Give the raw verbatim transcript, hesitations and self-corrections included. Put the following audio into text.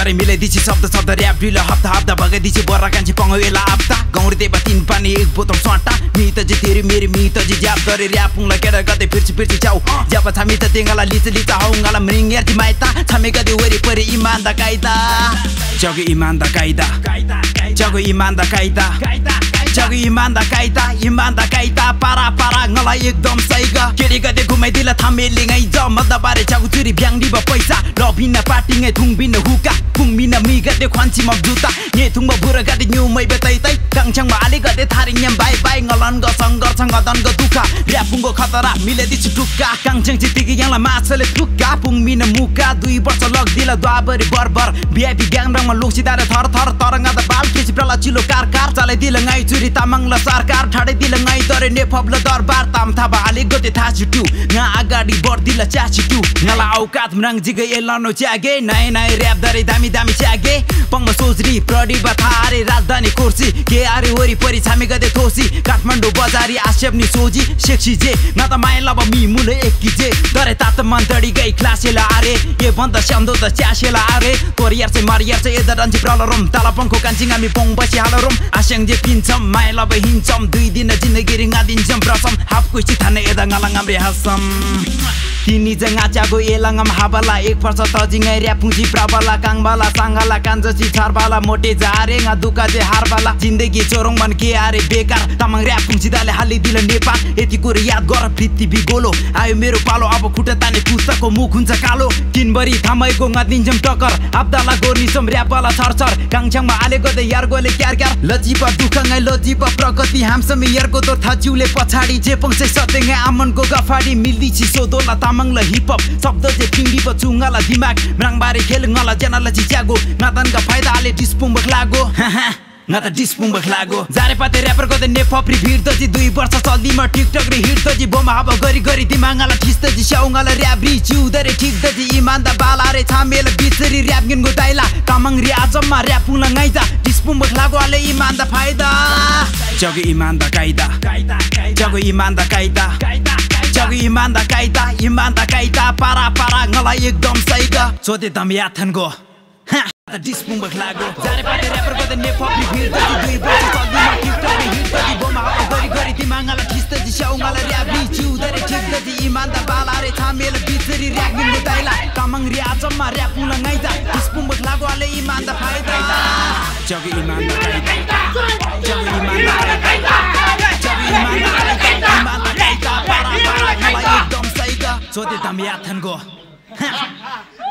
तारे मिलाइदिछि शब्द शब्द र्याप ढिलो हप्ता हप्ता भगाइदिछि बर्रा कान्छी पङ्गवेला हप्ता गौर देवा तीन पानी एक बोतल सट्टा मित जी तेरी मेरी मित जी ज्याप गरे र्याप पुङला केडा गते फिर्छि फिर्छि चाउ ज्याप छामी त तेंगाला लिच लिच हाउंगाला मृङ्गेर जी माइता छामे गदे वरी परि इमान दा कायदा जग इमान दा कायदा जग इमान दा कायदा जग इमान दा कायदा इमान दा कायदा पारा पारा ngala एकदम सैगा केरी गदे घुमाइदिला थामेले ngai ज मद्दा बारे चागु चुरी ब्याङ दिबा पैसा लभिन पार्टी ngai थुङ बिन हुका फुङ मिन मी गदे ख्वान्ची म जुता ने थुङ म बुरा गदे न्यु मै बेतै तै काङछङ म आले गदे थारि न्यम बाइ बाइ ngलन ग संघर्ष गदन ग दुखा र्यापुङको खतरा मिले दिछु टुक्का काङछङ जितिकी याला माछले टुक्का फुङ मिन मुका दुई वर्ष लग दिला द्वाबरी बरबर भिआइपी ब्याङ रङमा लोक्सी दारे थर थर तरंगा द बाल केसी प्रला चिलो कार कार चले दिला ngai चुरी तामाङला सरकार ठाडे दिला ngai दरे ने फब्ल दरबार ताम थाबा आले गते था छिटु nga अगाडि बढ्दिला चा छिटु ngala औकात म्रङ जिगे एलनो च्यागे नाइ नाइ र्याप दरे दामी दामी च्यागे पंग सोजरी प्रडी बथारे राजधानी कुर्सी के आरे वरी परि छामे गदे थोसी काठमाडौँ बजारी आसेप्नी सोजी सेक्सी जे न त माइला ब मी मुले एककी जे दरे तात मन्तडी गई क्लासेला आरे ए बन्द स्याम्दो त च्यासेला आरे तोर यार से मार यार से एदा रन्जी प्रलरम ताला पंखो कान्छिङ हामी पंग बसी हालरम आस्याङ जे पिन्छम माइला ब हिन्छम दुई दिन जिन्दगी रिङा दिन्छम प्रसम हाफ कुछि थाने एदा ngala ngamre hasam Tini janga chago elangam habala एक वर्ष तजिङै र्यापुङजी प्रबला काङबाला सांगाला काञ्जसी छरबाला मोटे जारे nga दुका जे हारबाला जिन्दगी चोरङ मन के आरे बेकार तामाङ र्यापुङजी दाले हालि दिल नेपाल यति कुरा याद गर पृथ्वी गोलो आयो मेरो पालो अब खुट्टा ताने पुस्तकको मुख हुन्छ कालो किनबरी थामैको ngadiन्छम टक्कर आब्दाला गोर्निसम र्यापला छरछर काङछङमा आले गदे यार गोले क्यार क्यार लजीप दुखङै लजीप प्रगति हामसम यारको तो थाचिउले पछाडी जे पंक्से सतेङै आमनको गफाडी मिल्दी छि सोदोला तामाङला हिप हप शब्द जे पिङ्गी पचुङला दिमाग म्राङबारे खेल ngala janala चिच्यागो नादनका फाइदा आले डिस्पुङ बखलागो nga ta dispung bakhlago jare pate rapper ko de ne popri bhir त जी दुई वर्ष चल्दी म टिकटक रे हिट त जी बोमा हाब गरी गरी दिमाङला ठिस त जी स्याउङला र्याप रि चिउ दरे ठीक त जी इमान दा बाला रे छामेल बिचरी र्याप गिन गो दाइला तामाङ रि आजममा र्याप पुङ ngaइजा dispung bakhlago आले इमान दा फाइदा जग इमान दा कायदा जग इमान दा कायदा जग इमान दा कायदा इमान दा कायदा पारा पारा ngala एकदम सैगा सोते दम याथन गो The dispung bakhlago jare pate rapper ko de ne popri bhir त जी दुई वर्ष चल्दी म टिकटक रे हिट त जी बोमा हाब गरी गरी दिमाङला ठिस त जी स्याउङला र्याप रि चिउ दरे ठीक त जी इमान दा बाला रे छामेल बिचरी र्याप गिन गो दाइला तामाङ रि आजममा र्याप पुङ ngaइजा dispung bakhlago आले इमान दा फाइदा जग इमान दा कायदा जग इमान दा कायदा जग इमान दा कायदा इमान दा कायदा पारा पारा ngala एकदम सैगा सोते दम याथन गो